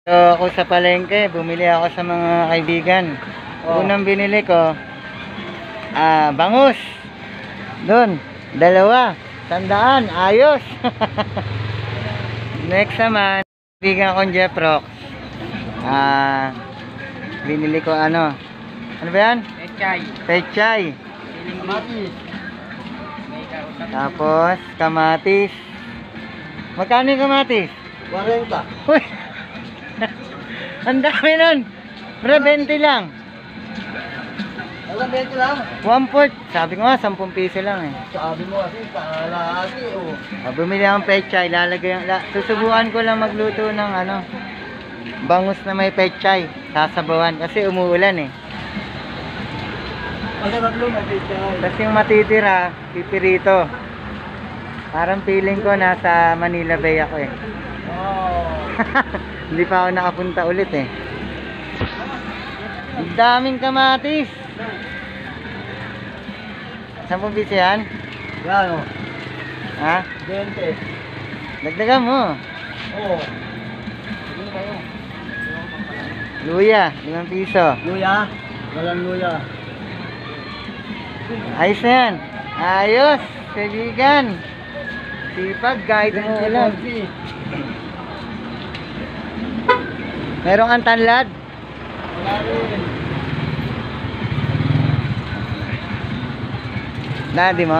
So, ako sa palengke, bumili ako sa mga kaibigan. Unang binili ko, bangus. Doon, 2, 100, ayos. Next naman, kaibigan kong Jeff Rock. Binili ko ano ba yan? Pechay. Pechay. Kamatis. Tapos, kamatis. Magkano yung kamatis? 40. Uy! Ang dami nun. Bro, 20 lang. Alam, 20 lang. 1/4. Sabi ko nga, 10 piso lang eh. Sabi mo kasi, kalahati oh. Bumili akong pechay. Susubukan ko lang magluto ng bangus na may pechay. Sasabawan. Kasi umuulan eh. Masarap lang, may pechay. Tapos yung matitira, pipirito. Parang feeling ko nasa Manila Bay ako eh. Oh. Hindi pa ako nakapunta ulit eh. Ang daming kamatis. 10 piso yan? Yan oh. Ha? 20. Dagdagan mo. Oo. Sige kayo. Luya, 5 piso. Luya? Walang luya. Ayos na yan. Ayos, kaibigan. Sipag kahit umuulan. Meron kang tanlad? Wala rin. Di mo?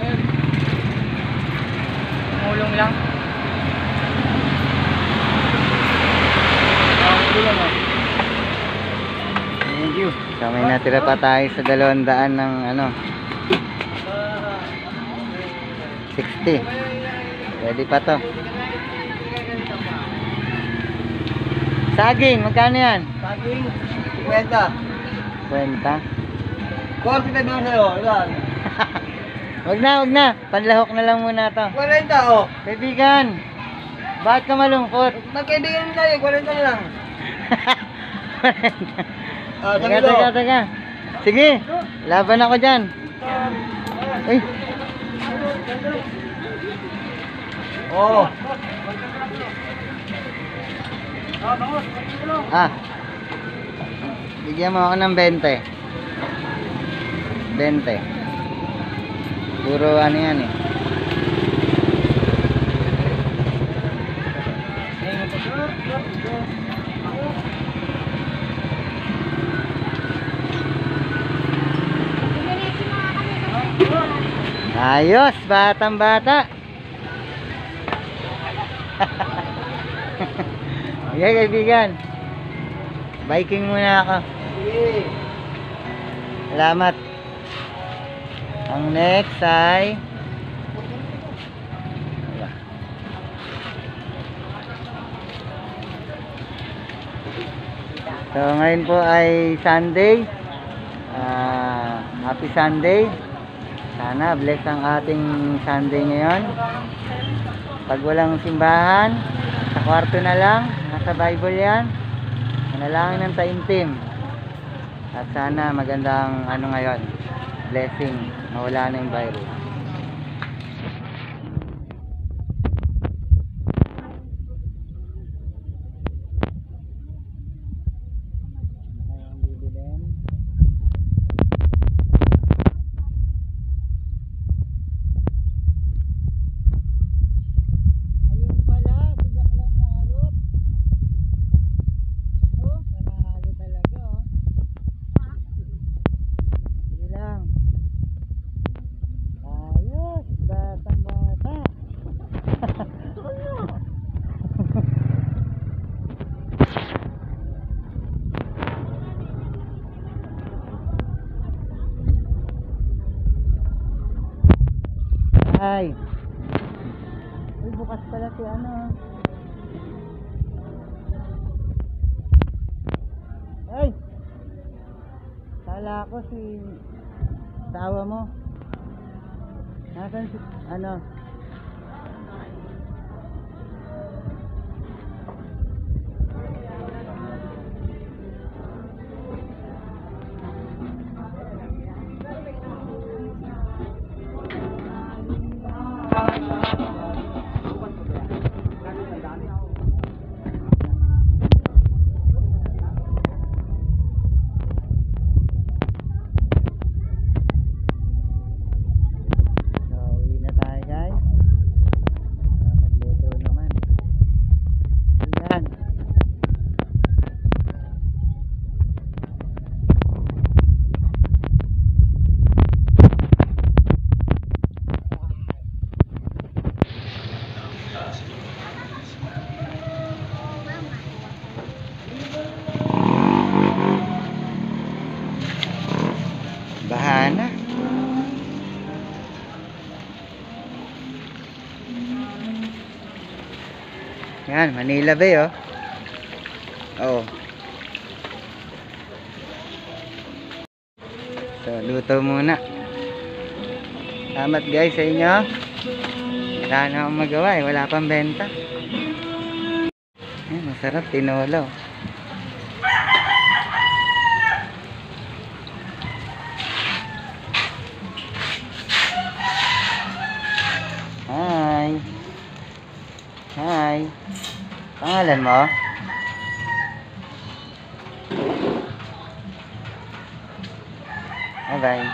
Tumulong lang. Thank you. So may natira pa tayo sa 200 ng 60. Pwede pa to. Saging, magkano yan? Saging, 50. 20. 45 naman sa'yo. Ilan? Wag na. Panlahok na lang muna to. 40 oh. Kaibigan, bakit ka malungkot? Magkaibigan tayo, 40 na lang. Teka. Sige, laban ako dyan. Uy. Oo. Bigyan mo ako ng 20. 20. Puro yan eh. Ayos, batang bata. Okay, kaibigan. Biking muna ako. Salamat. Ang next ay so ngayon po ay Sunday. Happy Sunday. Sana bless ang ating Sunday ngayon. Pag walang simbahan, sa kwarto na lang, nasa Bible yan. Manalangin ng taimtim. At sana magandang ngayon, blessing, nawala na yung virus. Ay. Uy, bukas pala si Ay. Kala ko si tawa mo. Nasaan si Yan, Manila Bay, oh. Oh. So, luto muna. Salamat guys sa inyo. Wala na akong magawa eh. Wala pang benta. Yan, masarap. Tinolo. Hi. Hi. Pangalan mo? Bye-bye.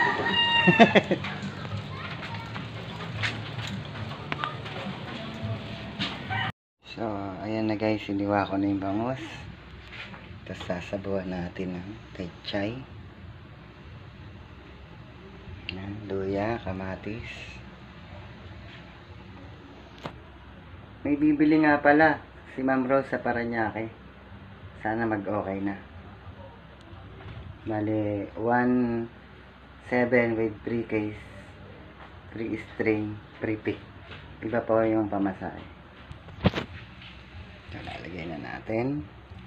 So, ayan na guys. Iniwa ko na yung bangus. Tapos sasabuan natin ng pechay. Yan, luya, kamatis. May bibili nga pala si Ma'am Rose sa Paranaque. Sana mag-okay na. Bale, 1.7 with 3 case, 3 string, free pick. Iba po yung pamasahe. So, lalagay na natin.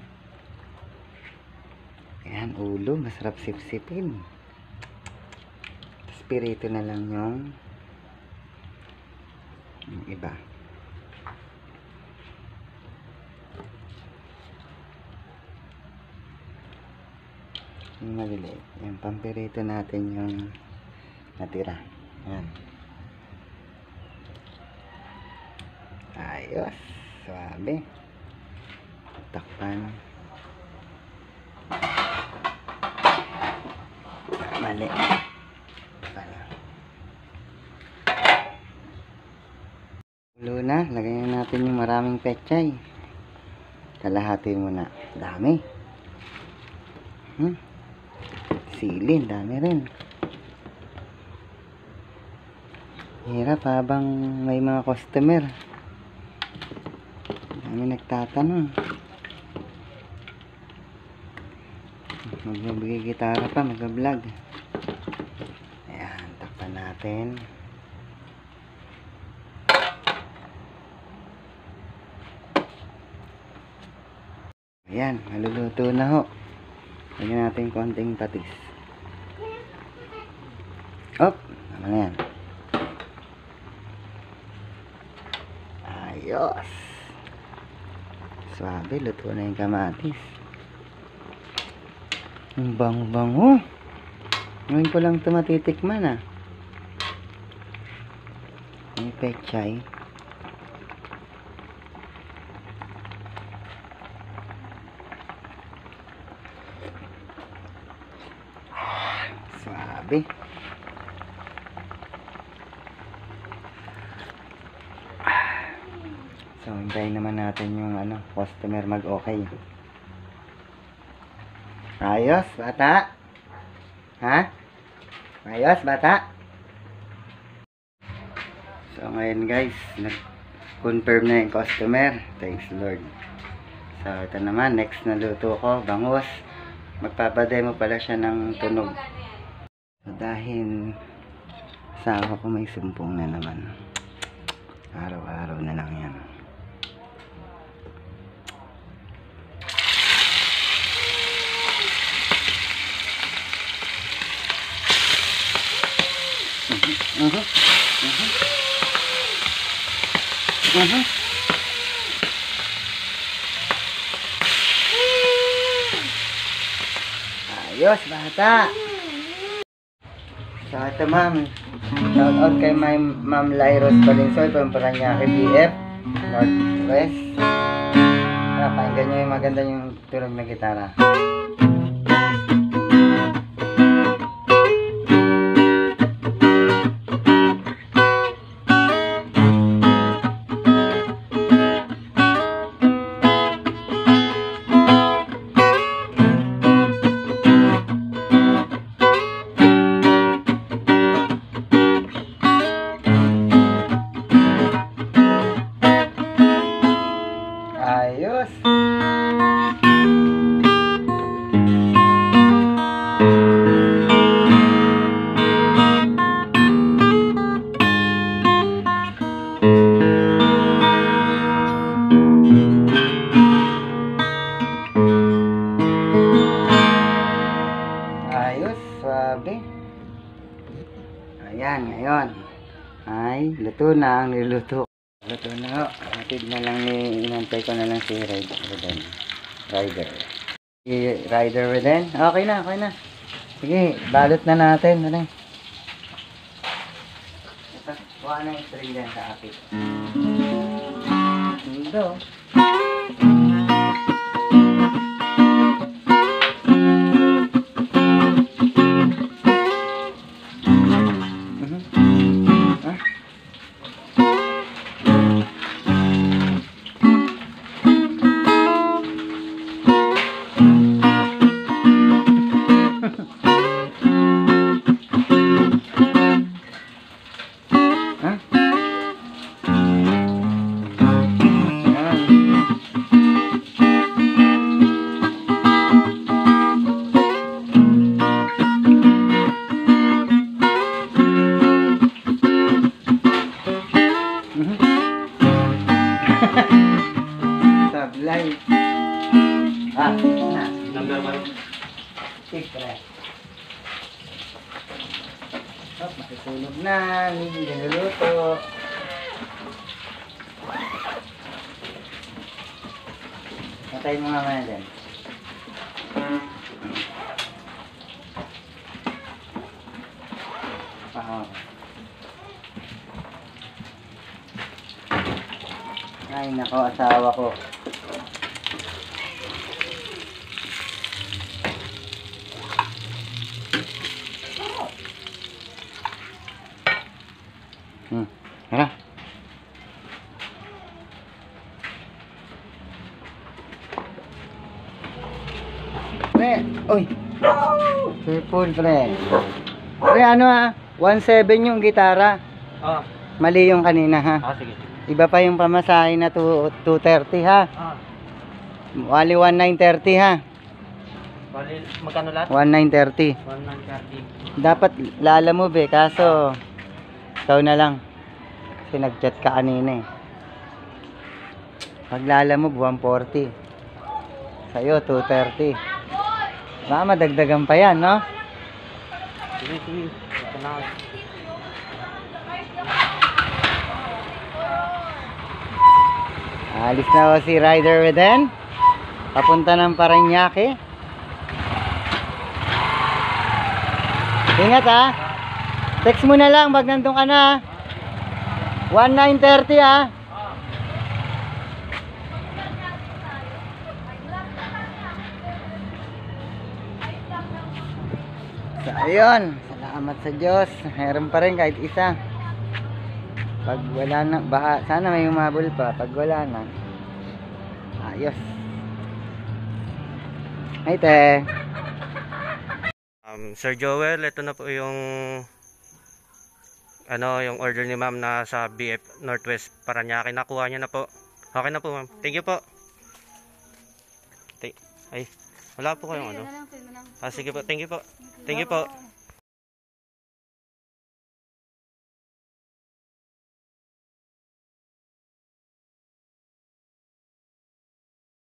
Ayan, ulo. Masarap sip-sipin. Tapos pirito na lang yung iba. Yung maliliit. Yung pampirito natin yung natira. Ayan. Ayos. Suabe. Takpan. Mali. Pala. Ulo na. Lagyan natin yung maraming pechay. Kalahati muna. Dami. Silin, dami rin. Hirap habang may mga customer. Dami nagtatanong. Magbibigay gitara pa, mag-vlog. Ayan, takpan natin. Ayan, maluluto na ho. Lagyan natin konting patis. Op, ano na yan? Ayos. Swabe, luto na yung kamatis. Ang bango-bango. Ngayon ko lang ito matitikman ah. May pechay. Swabe. So, hintayin naman natin yung customer mag-okay. Ayos, bata? Ha? Ayos, bata? So, ngayon guys, nag-confirm na yung customer. Thanks Lord. So, ito naman, next na luto ko, bangus. Magpapademo pala siya ng tunog. So, dahil asawa ko may sumpong na naman. Araw-araw na lang yan. Ayos, bata. So, ito ma'am. Shout out kay Ma'am Lyros Balinsoy from Paranaque BF Northwest. Pakinggan nyo yung maganda yung tunog na gitara. Ayos. Yan, ngayon. Ay, luto na ang niluto. Luto na ho. Hatid na lang inantay ko na lang si Rider. Si Rider Reden. Okay na, okay na. Sige, balot na natin. Ano? Ito, kuha na yung string dyan sa akin. Ito. Sablay. Na. Number 1. Tikra. Hop, matutulog na. Hindi niluluto. Patay mo nga muna dyan. Ay, nako, asawa ko. Tara. Pre, oy. Cellphone, pre. Pre, ano 1.7 yung gitara. Ah. Mali yung kanina, ha? Sige. Iba pa yung pamasahe na 230, ha? Wali 1930, ha? Bali, magkano lahat? 1930. 1930. Dapat lalamove eh, kaso ikaw na lang. Kasi nag-chat ka kanina eh. Pag lalamove, 140. Sa'yo, 230. Baka madagdagan pa yan, no? Sige. Ito na. Alis na ako si Rider Reden. Papunta ng Parañaque. Ingat ha. Text mo na lang pag nandun ka na. 1930 ha. So ayun, salamat sa Diyos. Meron pa rin kahit isa. Pag wala na, baka sana may umabol pa. Pag wala na, ayos. Ay te. Sir Joel, ito na po yung yung order ni ma'am na sa BF Northwest Parañaque. Nakuha niya na po. Okay na po, ma'am. Thank you po. Ay, wala po kayong ano. Sige po. Thank you po. Thank you po.